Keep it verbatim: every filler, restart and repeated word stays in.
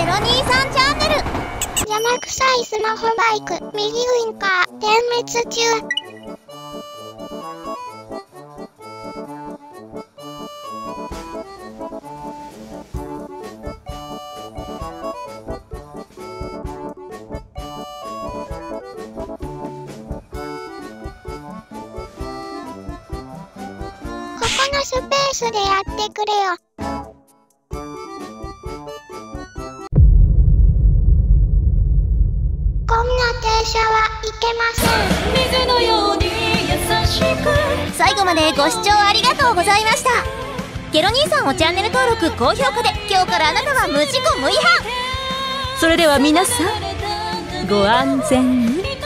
ロ兄さんチャンネル。 邪魔くさいスマホバイク、右ウインカー、点滅中。ここのスペースでやってくれよ。こんな停車はいけません。 水のように優しく。 最後までご視聴ありがとうございました。ケロ兄さんをチャンネル登録、高評価で今日からあなたは無事故無違反。 それでは皆さん、ご安全に。